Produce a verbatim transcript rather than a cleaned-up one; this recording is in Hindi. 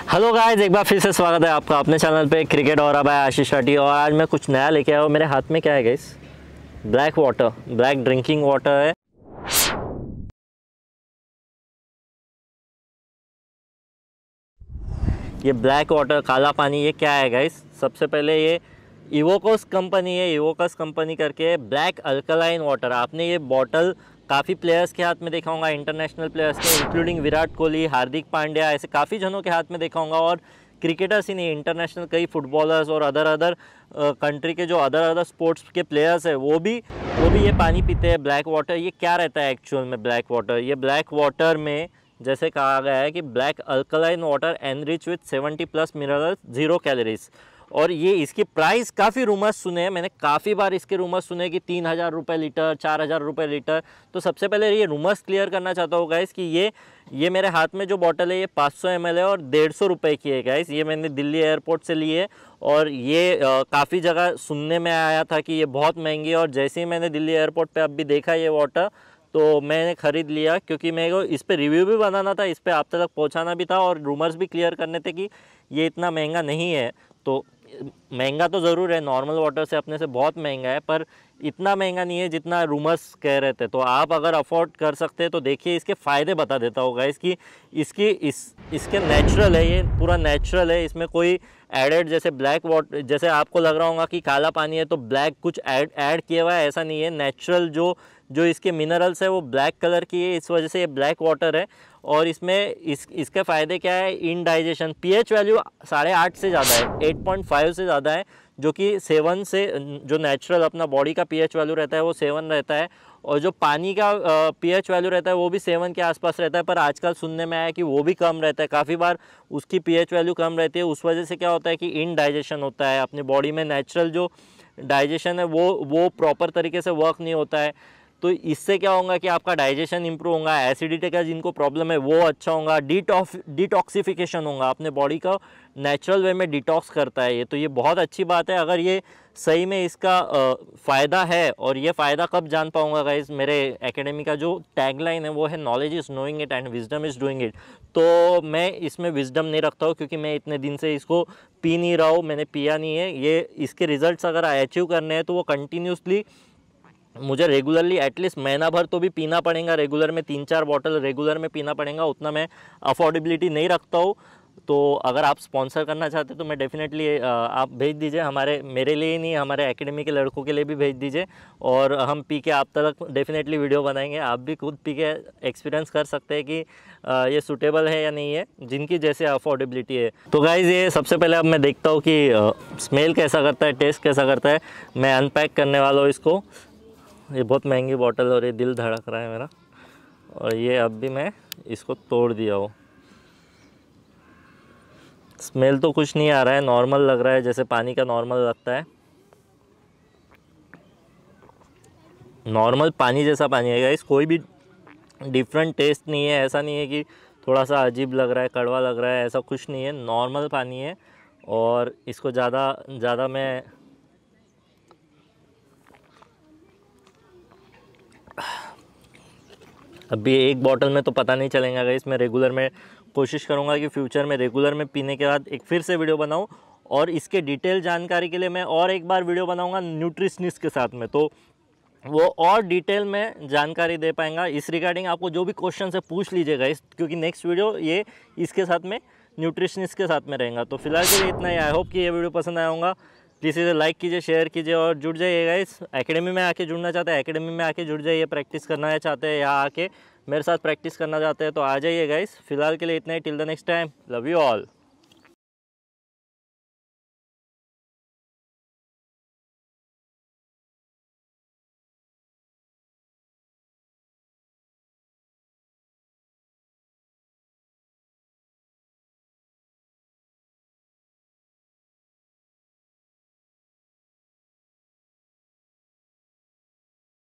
हेलो गाइस, एक बार फिर से स्वागत है आपका अपने चैनल पे क्रिकेट और अब आशीष राठी। और आज मैं कुछ नया लेके आया हूँ। मेरे हाथ में क्या है guys? Black water, black drinking water है। ये ब्लैक वाटर, काला पानी, ये क्या है गाइस? सबसे पहले ये इवोकस कंपनी है, इवोकस कंपनी करके ब्लैक अल्कलाइन वाटर। आपने ये बॉटल काफ़ी प्लेयर्स के हाथ में देखा होगा, इंटरनेशनल प्लेयर्स के, इंक्लूडिंग विराट कोहली, हार्दिक पांड्या, ऐसे काफ़ी जनों के हाथ में देखा होगा। और क्रिकेटर्स ही नहीं, इंटरनेशनल कई फुटबॉलर्स और अदर अदर कंट्री के जो अदर अदर स्पोर्ट्स के प्लेयर्स हैं वो भी वो भी ये पानी पीते हैं, ब्लैक वाटर। ये क्या रहता है एक्चुअल में ब्लैक वाटर? ये ब्लैक वाटर में जैसे कहा गया है कि black alkaline water enrich with seventy plus minerals, zero calories. और ये इसकी प्राइस काफ़ी रूमर्स सुने हैं, मैंने काफ़ी बार इसके रूमर्स सुने कि तीन हज़ार रुपये लीटर, चार हज़ार रुपये लीटर। तो सबसे पहले ये रूमर्स क्लियर करना चाहता हूँ गाइस कि ये ये मेरे हाथ में जो बॉटल है ये पाँच सौ एम एल है और डेढ़ सौ रुपये की है गाइस। ये मैंने दिल्ली एयरपोर्ट से ली है और ये काफ़ी जगह सुनने में आया था कि ये बहुत महंगी है। और जैसे ही मैंने दिल्ली एयरपोर्ट पर अब भी देखा ये वाटर, तो मैंने ख़रीद लिया, क्योंकि मेरे को इस पर रिव्यू भी बनाना था, इस पर आप तक पहुंचाना भी था और रूमर्स भी क्लियर करने थे कि ये इतना महंगा नहीं है। तो महंगा तो ज़रूर है, नॉर्मल वाटर से अपने से बहुत महंगा है, पर इतना महंगा नहीं है जितना रूमर्स कह रहे थे। तो आप अगर अफोर्ड कर सकते हैं तो देखिए, इसके फ़ायदे बता देता होगा इसकी इसकी इस इसके नेचुरल है, ये पूरा नेचुरल है, इसमें कोई एडेड जैसे ब्लैक वाटर, जैसे आपको लग रहा होगा कि काला पानी है तो ब्लैक कुछ ऐड ऐड किया हुआ है, ऐसा नहीं है। नेचुरल जो जो इसके मिनरल्स है वो ब्लैक कलर की है, इस वजह से ये ब्लैक वाटर है। और इसमें इस इसके फ़ायदे क्या है? इन डाइजेशन, पीएच वैल्यू साढ़े आठ से ज़्यादा है, एट पॉइंट फाइव से ज़्यादा है, जो कि सेवन से, जो नेचुरल अपना बॉडी का पीएच वैल्यू रहता है वो सेवन रहता है। और जो पानी का पीएच वैल्यू रहता है वो भी सेवन के आसपास रहता है, पर आजकल सुनने में आया कि वो भी कम रहता है, काफ़ी बार उसकी पीएच वैल्यू कम रहती है। उस वजह से क्या होता है कि इन डाइजेशन होता है, अपनी बॉडी में नेचुरल जो डाइजेशन है वो वो प्रॉपर तरीके से वर्क नहीं होता है। तो इससे क्या होगा कि आपका डाइजेशन इंप्रूव होगा, एसिडिटी का जिनको प्रॉब्लम है वो अच्छा होगा, डिटॉक्स डिटॉक्सिफिकेशन होगा, अपने बॉडी का नेचुरल वे में डिटॉक्स करता है ये। तो ये बहुत अच्छी बात है, अगर ये सही में इसका फ़ायदा है। और ये फ़ायदा कब जान पाऊंगा गाइस? मेरे एकेडमी का जो टैगलाइन है वो है knowledge is knowing it and wisdom is doing it. तो मैं इसमें विजडम नहीं रखता हूँ, क्योंकि मैं इतने दिन से इसको पी नहीं रहा हूँ, मैंने पिया नहीं है। ये इसके रिजल्ट्स अगर अचीव करने हैं तो वो कंटिन्यूसली मुझे रेगुलरली एटलीस्ट महीना भर तो भी पीना पड़ेगा, रेगुलर में तीन चार बॉटल रेगुलर में पीना पड़ेगा, उतना मैं अफोर्डेबिलिटी नहीं रखता हूँ। तो अगर आप स्पॉन्सर करना चाहते तो मैं डेफिनेटली आप भेज दीजिए, हमारे मेरे लिए ही नहीं, हमारे एकेडमी के लड़कों के लिए भी भेज दीजिए, और हम पी के आप तक डेफिनेटली वीडियो बनाएंगे। आप भी खुद पी के एक्सपीरियंस कर सकते हैं कि ये सूटेबल है या नहीं है, जिनकी जैसे अफोर्डेबिलिटी है। तो गाइज़, ये सबसे पहले अब मैं देखता हूँ कि स्मेल कैसा करता है, टेस्ट कैसा करता है। मैं अनपैक करने वाला हूँ इसको। ये बहुत महंगी बॉटल और ये दिल धड़क रहा है मेरा। और ये अब भी मैं इसको तोड़ दिया हूँ। स्मेल तो कुछ नहीं आ रहा है, नॉर्मल लग रहा है, जैसे पानी का नॉर्मल लगता है, नॉर्मल पानी जैसा पानी है गाइस। कोई भी डिफरेंट टेस्ट नहीं है, ऐसा नहीं है कि थोड़ा सा अजीब लग रहा है, कड़वा लग रहा है, ऐसा कुछ नहीं है, नॉर्मल पानी है। और इसको ज़्यादा ज़्यादा मैं अभी एक बॉटल में तो पता नहीं चलेगा गाइस। मैं रेगुलर में कोशिश करूंगा कि फ्यूचर में रेगुलर में पीने के बाद एक फिर से वीडियो बनाऊं, और इसके डिटेल जानकारी के लिए मैं और एक बार वीडियो बनाऊंगा न्यूट्रिशनिस्ट के साथ में, तो वो और डिटेल में जानकारी दे पाएंगा। इस रिगार्डिंग आपको जो भी क्वेश्चन है पूछ लीजिएगा इस, क्योंकि नेक्स्ट वीडियो ये इसके साथ में न्यूट्रिशनिस्ट के साथ में रहेगा। तो फिलहाल के लिए इतना ही। आई होप कि ये वीडियो पसंद आया होगा। प्लीज़ इसे लाइक कीजिए, शेयर कीजिए और जुड़ जाइएगा। इस एकेडमी में आके जुड़ना चाहते हैं, एकेडमी में आके जुड़ जाइए। प्रैक्टिस करना चाहते हैं यहाँ आके मेरे साथ प्रैक्टिस करना चाहते हैं तो आ जाइए गाइस। फिलहाल के लिए इतना ही। Till the next time, love you all.